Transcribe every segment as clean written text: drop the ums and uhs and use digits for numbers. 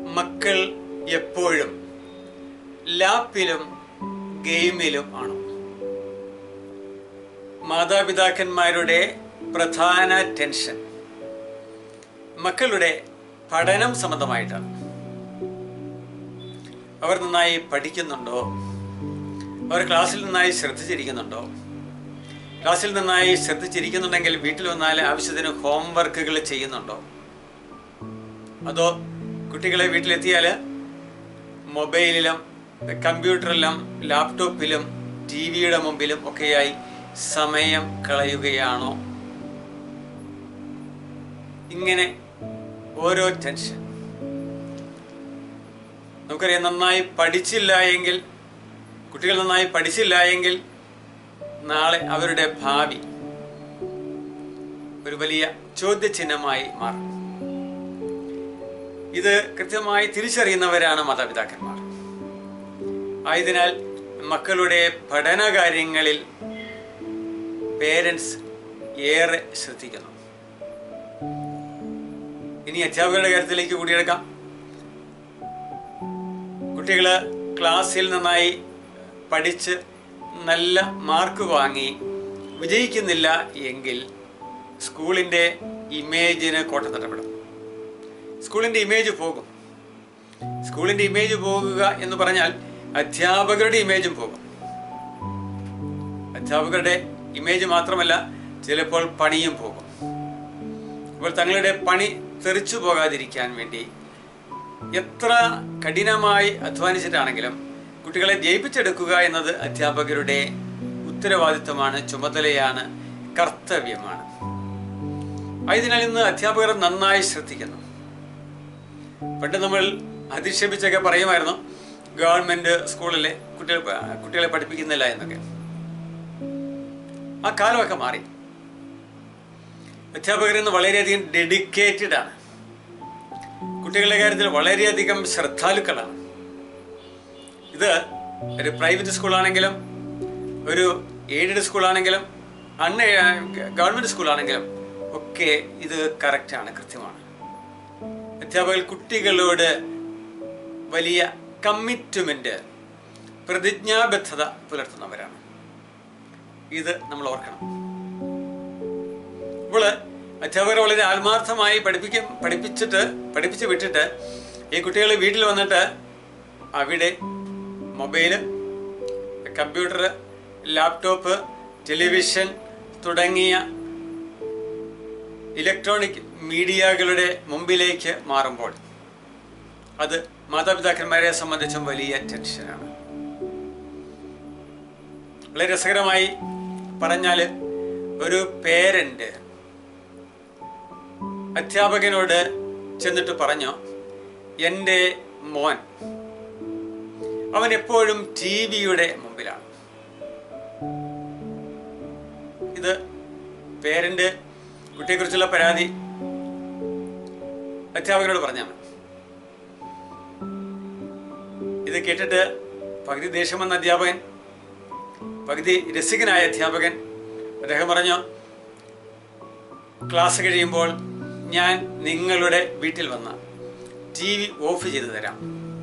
മക്കൾ എപ്പോഴും ലാപ്പിലും ഗെയിമിലും ആണ്. മാതാപിതാക്കന്മാരുടെ പ്രധാന ടെൻഷൻ മക്കളുടെ പഠനം സംബന്ധമായിട്ടാണ്. അവർ നന്നായി പഠിക്കുന്നുണ്ടോ, അവർ ക്ലാസ്സിൽ നന്നായി ശ്രദ്ധിച്ചിരിക്കുന്നുണ്ടോ, ക്ലാസ്സിൽ നന്നായി ശ്രദ്ധിച്ചിരിക്കുന്നുണ്ടെങ്കിൽ വീട്ടിൽ വന്നാൽ ആവശ്യത്തിന് ഹോംവർക്കുകൾ ചെയ്യുന്നുണ്ടോ, അതോ കുട്ടികളെ വീട്ടിലെത്തിയാൽ മൊബൈലിലും കമ്പ്യൂട്ടറിലും ലാപ്ടോപ്പിലും ടിവിയുടെ മുമ്പിലും ഒക്കെയായി സമയം കളയുകയാണോ? ഇങ്ങനെ ഓരോ ടെൻഷൻ. നമുക്കറിയാം, നന്നായി പഠിച്ചില്ല എങ്കിൽ, കുട്ടികൾ നന്നായി പഠിച്ചില്ല എങ്കിൽ നാളെ അവരുടെ ഭാവി ഒരു വലിയ ചോദ്യചിഹ്നമായി മാറും. ഇത് കൃത്യമായി തിരിച്ചറിയുന്നവരാണ് മാതാപിതാക്കന്മാർ. ആയതിനാൽ മക്കളുടെ പഠനകാര്യങ്ങളിൽ പേരൻസ് ഏറെ ശ്രദ്ധിക്കുന്നു. ഇനി അധ്യാപകരുടെ കാര്യത്തിലേക്ക് കൂടിയെടുക്കാം. കുട്ടികൾ ക്ലാസ്സിൽ നന്നായി പഠിച്ച് നല്ല മാർക്ക് വാങ്ങി വിജയിക്കുന്നില്ല എങ്കിൽ സ്കൂളിൻ്റെ ഇമേജിന് കോട്ടത്തട്ടപ്പെടും. സ്കൂളിൻ്റെ ഇമേജ് പോകും. സ്കൂളിൻ്റെ ഇമേജ് പോകുക എന്ന് പറഞ്ഞാൽ അധ്യാപകരുടെ ഇമേജും പോകും. അധ്യാപകരുടെ ഇമേജ് മാത്രമല്ല, ചിലപ്പോൾ പണിയും പോകും. അപ്പോൾ തങ്ങളുടെ പണി തെറിച്ചു പോകാതിരിക്കാൻ വേണ്ടി എത്ര കഠിനമായി അധ്വാനിച്ചിട്ടാണെങ്കിലും കുട്ടികളെ ജയിപ്പിച്ചെടുക്കുക എന്നത് അധ്യാപകരുടെ ഉത്തരവാദിത്വമാണ്, ചുമതലയാണ്, കർത്തവ്യമാണ്. ആയതിനാൽ ഇന്ന് അധ്യാപകർ നന്നായി ശ്രദ്ധിക്കുന്നു. പണ്ട് നമ്മൾ അധിക്ഷേപിച്ചൊക്കെ പറയുമായിരുന്നു, ഗവൺമെന്റ് സ്കൂളിലെ കുട്ടികളെ പഠിപ്പിക്കുന്നില്ല എന്നൊക്കെ. ആ കാലമൊക്കെ മാറി. അധ്യാപകർ ഇന്ന് വളരെയധികം ഡെഡിക്കേറ്റഡ് ആണ്. കുട്ടികളുടെ കാര്യത്തിൽ വളരെയധികം ശ്രദ്ധാലുക്കളാണ്. ഇത് ഒരു പ്രൈവറ്റ് സ്കൂളാണെങ്കിലും, ഒരു എയ്ഡഡ് സ്കൂളാണെങ്കിലും, ഗവൺമെന്റ് സ്കൂളാണെങ്കിലും ഒക്കെ ഇത് കറക്റ്റാണ്, കൃത്യമാണ്. അധ്യാപകർ കുട്ടികളോട് വലിയ കമ്മിറ്റ്മെന്റ്, പ്രതിജ്ഞാബദ്ധത പുലർത്തുന്നവരാണ്. ഇത് നമ്മൾ ഓർക്കണം. അപ്പോൾ അധ്യാപകർ വളരെ ആത്മാർത്ഥമായി പഠിപ്പിച്ച് വിട്ടിട്ട് ഈ കുട്ടികൾ വീട്ടിൽ വന്നിട്ട് അവിടെ മൊബൈല്, കമ്പ്യൂട്ടർ, ലാപ്ടോപ്പ്, ടെലിവിഷൻ തുടങ്ങിയ ഇലക്ട്രോണിക് മീഡിയകളുടെ മുമ്പിലേക്ക് മാറുമ്പോൾ അത് മാതാപിതാക്കന്മാരെ സംബന്ധിച്ചും വലിയ ടെൻഷനാണ്. വളരെ രസകരമായി പറഞ്ഞാൽ, ഒരു പേരന്റ് അധ്യാപകനോട് ചെന്നിട്ട് പറഞ്ഞു, എൻ്റെ മോൻ അവൻ എപ്പോഴും ടിവിയുടെ മുമ്പിലാണ്. ഇത് പേരന്റ് കുട്ടിയെക്കുറിച്ചുള്ള പരാതി അധ്യാപകനോട് പറഞ്ഞാണ്. ഇത് കേട്ടിട്ട് പകുതി ദേഷ്യം വന്ന അധ്യാപകൻ, പകുതി രസികനായ അധ്യാപകൻ, അദ്ദേഹം പറഞ്ഞു, ക്ലാസ് കഴിയുമ്പോൾ ഞാൻ നിങ്ങളുടെ വീട്ടിൽ വന്ന് TV ഓഫ് ചെയ്ത് തരാം.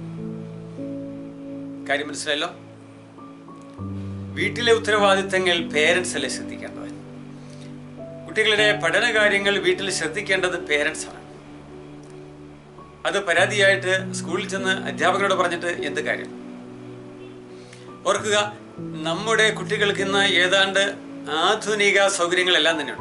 കാര്യം മനസ്സിലായല്ലോ? വീട്ടിലെ ഉത്തരവാദിത്തങ്ങൾ പേരൻസ് അല്ലേ ശ്രദ്ധിക്കേണ്ടത്. കുട്ടികളുടെ പഠനകാര്യങ്ങൾ വീട്ടിൽ ശ്രദ്ധിക്കേണ്ടത് പേരൻസ് ആണ്. അത് പരാതിയായിട്ട് സ്കൂളിൽ ചെന്ന് അധ്യാപകരോട് പറഞ്ഞിട്ട് എന്ത് കാര്യം? ഓർക്കുക, നമ്മുടെ കുട്ടികൾക്ക് ഇന്ന് ഏതാണ്ട് ആധുനിക സൗകര്യങ്ങളെല്ലാം തന്നെയുണ്ട്.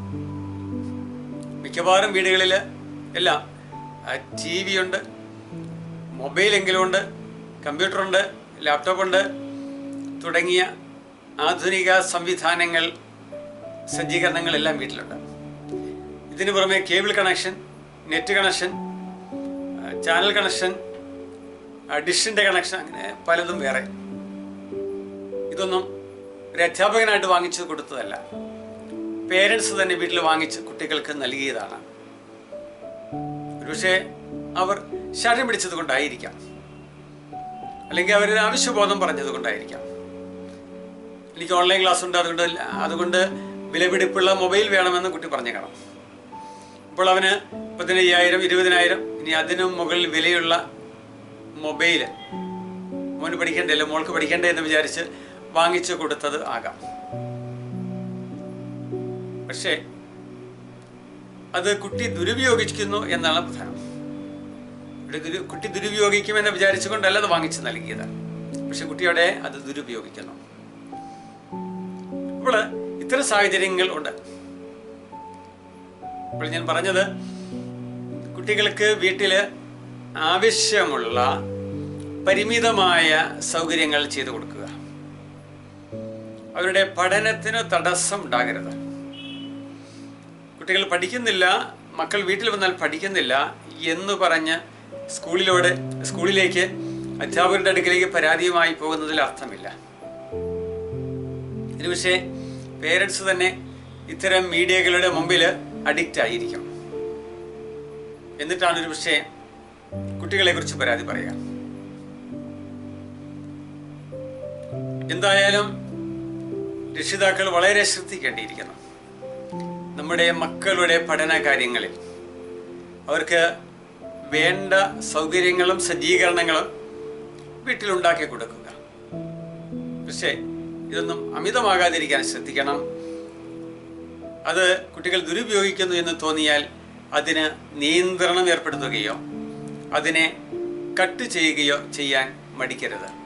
മിക്കവാറും വീടുകളിൽ എല്ലാം TV ഉണ്ട്, മൊബൈലെങ്കിലും ഉണ്ട്, കമ്പ്യൂട്ടറുണ്ട്, ലാപ്ടോപ്പുണ്ട് തുടങ്ങിയ ആധുനിക സംവിധാനങ്ങൾ, സജ്ജീകരണങ്ങളെല്ലാം വീട്ടിലുണ്ട്. ഇതിനു പുറമെ cable connection, net connection, channel connection, ഡിഷിൻ്റെ കണക്ഷൻ, അങ്ങനെ പലതും വേറെ. ഇതൊന്നും ഒരു അധ്യാപകനായിട്ട് വാങ്ങിച്ചു കൊടുത്തതല്ല, പേരൻസ് തന്നെ വീട്ടിൽ വാങ്ങിച്ച് കുട്ടികൾക്ക് നൽകിയതാണ്. ഒരുപക്ഷെ അവർ ശാഠ്യം പിടിച്ചത് കൊണ്ടായിരിക്കാം, അല്ലെങ്കിൽ അവരൊരു ആവശ്യബോധം പറഞ്ഞത് കൊണ്ടായിരിക്കാം. എനിക്ക് ഓൺലൈൻ ക്ലാസ് ഉണ്ട്, അതുകൊണ്ട് വിലപിടിപ്പുള്ള മൊബൈൽ വേണമെന്ന് കുട്ടി പറഞ്ഞു കാണാം. അപ്പോൾ അവന് 15,000, 20,000, ഇനി അതിനും മുകളിൽ വിലയുള്ള മൊബൈല് മോന് പഠിക്കണ്ടല്ലോ, മോൾക്ക് പഠിക്കണ്ടേ എന്ന് വിചാരിച്ച് വാങ്ങിച്ചു കൊടുത്തത് ആകാം. പക്ഷേ അത് കുട്ടി ദുരുപയോഗിക്കുന്നു എന്നാണ് പ്രധാനം. കുട്ടി ദുരുപയോഗിക്കുമെന്ന് വിചാരിച്ചുകൊണ്ടല്ല അത് വാങ്ങിച്ചു നൽകിയത്, പക്ഷെ കുട്ടിയോടെ അത് ദുരുപയോഗിക്കുന്നു. അപ്പോൾ ഇത്തരം സാഹചര്യങ്ങൾ ഉണ്ട്. അപ്പോൾ ഞാൻ പറഞ്ഞത്, കുട്ടികൾക്ക് വീട്ടിൽ ആവശ്യമുള്ള പരിമിതമായ സൗകര്യങ്ങൾ ചെയ്തു കൊടുക്കുക. അവരുടെ പഠനത്തിന് തടസ്സം ഉണ്ടാകരുത്. കുട്ടികൾ പഠിക്കുന്നില്ല, മക്കൾ വീട്ടിൽ വന്നാൽ പഠിക്കുന്നില്ല എന്ന് പറഞ്ഞ് സ്കൂളിലേക്ക് അധ്യാപകരുടെ അടുക്കിലേക്ക് പരാതിയുമായി പോകുന്നതിൽ അർത്ഥമില്ല. ഒരു പക്ഷേ പേരൻസ് തന്നെ ഇത്തരം മീഡിയകളുടെ മുമ്പിൽ അഡിക്റ്റ് ആയിരിക്കും. എന്നിട്ടാണ് ഒരു പക്ഷേ കുട്ടികളെ കുറിച്ച് പരാതി പറയുക. എന്തായാലും രക്ഷിതാക്കൾ വളരെ ശ്രദ്ധിക്കേണ്ടിയിരിക്കുന്നു. നമ്മുടെ മക്കളുടെ പഠന കാര്യങ്ങളിൽ അവർക്ക് വേണ്ട സൗകര്യങ്ങളും സജ്ജീകരണങ്ങളും വീട്ടിലുണ്ടാക്കി കൊടുക്കുക. പക്ഷേ ഇതൊന്നും അമിതമാകാതിരിക്കാൻ ശ്രദ്ധിക്കണം. അത് കുട്ടികൾ ദുരുപയോഗിക്കുന്നു എന്ന് തോന്നിയാൽ അതിന് നിയന്ത്രണം ഏർപ്പെടുത്തുകയോ അതിനെ കട്ട് ചെയ്യുകയോ ചെയ്യാൻ മടിക്കരുത്.